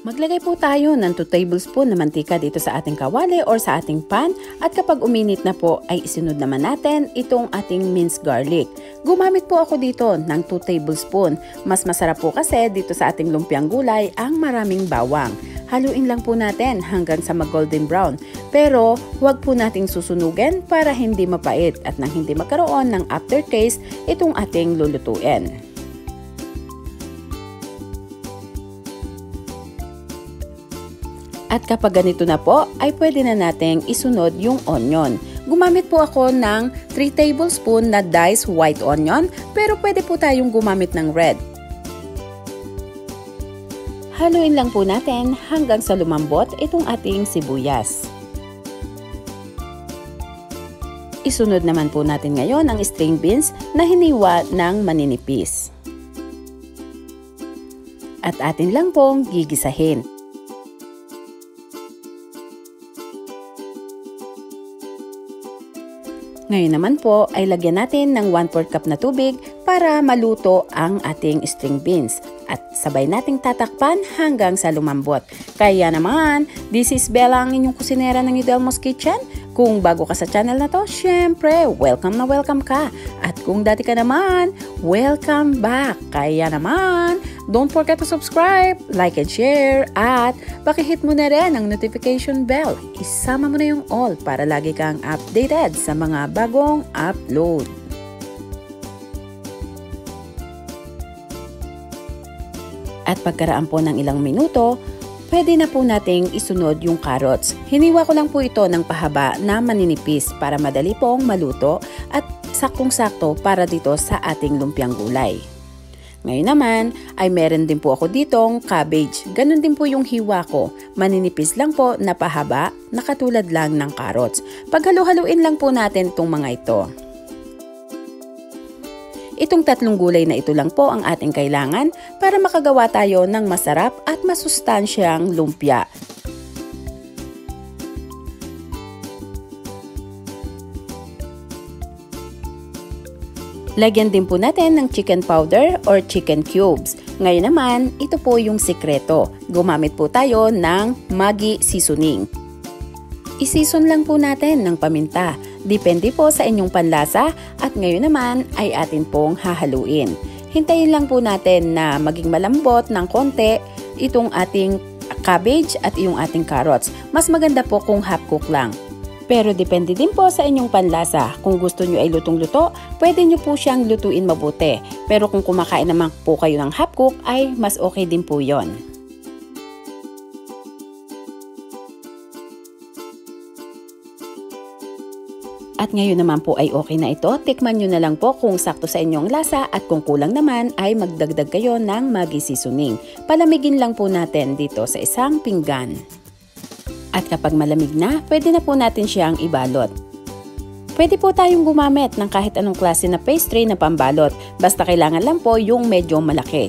Maglagay po tayo ng 2 tablespoon na mantika dito sa ating kawali or sa ating pan at kapag uminit na po ay isunod naman natin itong ating minced garlic. Gumamit po ako dito ng 2 tablespoon. Mas masarap po kasi dito sa ating lumpiang gulay ang maraming bawang. Haluin lang po natin hanggang sa mag-golden brown. Pero huwag po nating susunugin para hindi mapait at nang hindi magkaroon ng aftertaste itong ating lulutuin. At kapag ganito na po, ay pwede na nating isunod yung onion. Gumamit po ako ng 3 tablespoon na diced white onion, pero pwede po tayong gumamit ng red. Haluin lang po natin hanggang sa lumambot itong ating sibuyas. Isunod naman po natin ngayon ang string beans na hiniwa ng maninipis. At atin lang pong gigisahin. Ngayon naman po ay lagyan natin ng 1/4 cup na tubig para maluto ang ating string beans. At sabay nating tatakpan hanggang sa lumambot. Kaya naman, this is Bella, ang inyong kusinera ng Udelmo's Kitchen. Kung bago ka sa channel na to, syempre, welcome na welcome ka. At kung dati ka naman, welcome back. Kaya naman, don't forget to subscribe, like and share, at pakihit mo na rin ang notification bell. Isama mo na yung all para lagi kang updated sa mga bagong upload. At pagkaraan po ng ilang minuto, pwede na po nating isunod yung carrots. Hiniwa ko lang po ito ng pahaba na maninipis para madali pong maluto at saktong-sakto para dito sa ating lumpiang gulay. Ngayon naman ay meron din po ako ditong cabbage. Ganon din po yung hiwa ko. Maninipis lang po na pahaba na katulad lang ng carrots. Paghalu-haluin lang po natin itong mga ito. Itong 3 gulay na ito lang po ang ating kailangan para makagawa tayo ng masarap at masustansyang lumpia. Lagyan din po natin ng chicken powder or chicken cubes. Ngayon naman, ito po yung sikreto. Gumamit po tayo ng Maggi seasoning. I-season lang po natin ng paminta. Depende po sa inyong panlasa at ngayon naman ay atin pong hahaluin. Hintayin lang po natin na maging malambot ng konti itong ating cabbage at yung ating carrots. Mas maganda po kung half cook lang. Pero depende din po sa inyong panlasa. Kung gusto nyo ay lutong-luto, pwede nyo po siyang lutuin mabuti. Pero kung kumakain naman po kayo ng half cook ay mas okay din po yon. At ngayon naman po ay okay na ito. Tikman nyo na lang po kung sakto sa inyong lasa at kung kulang naman ay magdagdag kayo ng Maggi seasoning. Palamigin lang po natin dito sa isang pinggan. At kapag malamig na, pwede na po natin siyang ibalot. Pwede po tayong gumamit ng kahit anong klase na pastry na pambalot. Basta kailangan lang po yung medyo malaki.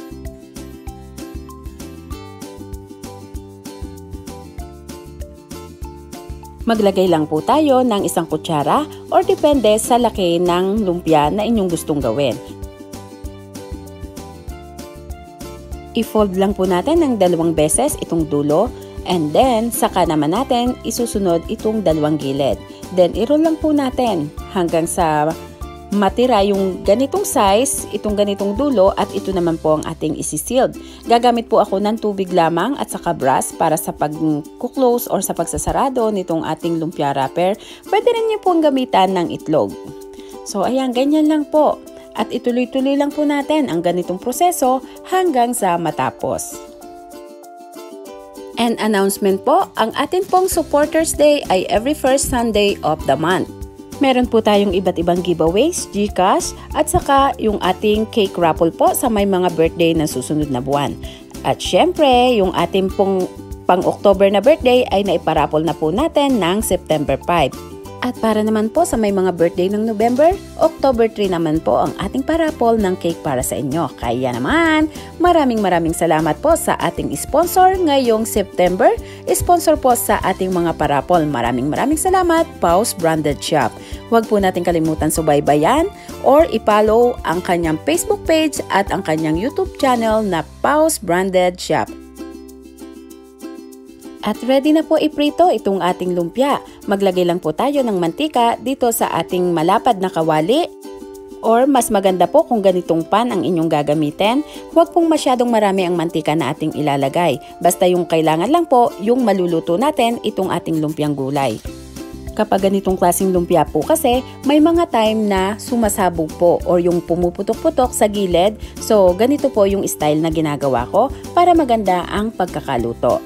Maglagay lang po tayo ng 1 kutsara or depende sa laki ng lumpia na inyong gustong gawin. I-fold lang po natin ng 2 beses itong dulo and then saka naman natin isusunod itong 2 gilid. Then i-roll lang po natin hanggang sa matira yung ganitong size, itong ganitong dulo at ito naman po ang ating isi-sealed. Gagamit po ako ng tubig lamang at saka brush para sa pag-close or sa pagsasarado nitong ating lumpia wrapper. Pwede rin niyo pong gamitan ng itlog. So ayan, ganyan lang po. At ituloy-tuloy lang po natin ang ganitong proseso hanggang sa matapos. And announcement po, ang atin pong Supporters Day ay every first Sunday of the month. Meron po tayong iba't ibang giveaways, GCash, at saka yung ating cake raffle po sa may mga birthday na susunod na buwan. At syempre, yung ating pong pang-October na birthday ay naiparaffle na po natin ng September 5. At para naman po sa may mga birthday ng November, October 3 naman po ang ating paraffle ng cake para sa inyo. Kaya naman, maraming salamat po sa ating sponsor ngayong September. Sponsor po sa ating mga paraffle. Maraming salamat, Paus Branded Shop. Huwag po natin kalimutan subaybayan or i-follow ang kanyang Facebook page at ang kanyang YouTube channel na Paus Branded Shop. At ready na po iprito itong ating lumpia. Maglagay lang po tayo ng mantika dito sa ating malapad na kawali. Or mas maganda po kung ganitong pan ang inyong gagamitin. Huwag pong masyadong marami ang mantika na ating ilalagay. Basta yung kailangan lang po yung maluluto natin itong ating lumpiang gulay. Kapag ganitong klaseng lumpia po kasi, may mga time na sumasabog po or yung pumuputok-putok sa gilid. So ganito po yung style na ginagawa ko para maganda ang pagkakaluto.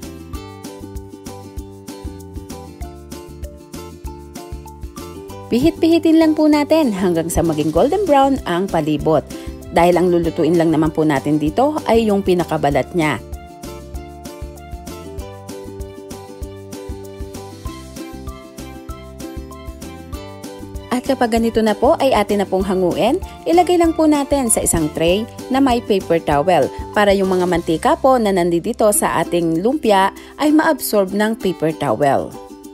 Pihit-pihitin lang po natin hanggang sa maging golden brown ang palibot. Dahil ang lulutuin lang naman po natin dito ay yung pinakabalat niya. At kapag ganito na po ay atin na pong hanguin, ilagay lang po natin sa isang tray na may paper towel para yung mga mantika po na nandito sa ating lumpia ay ma-absorb ng paper towel.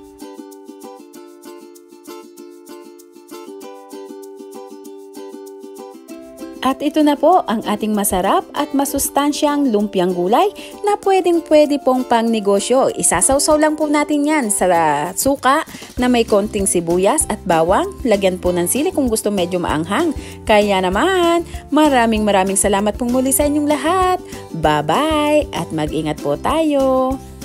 At ito na po ang ating masarap at masustansyang lumpiang gulay na pwedeng-pwede pong pang negosyo. Isasawsaw lang po natin yan sa suka na may konting sibuyas at bawang. Lagyan po ng sili kung gusto medyo maanghang. Kaya naman, maraming salamat pong muli sa inyong lahat. Bye-bye at mag-ingat po tayo.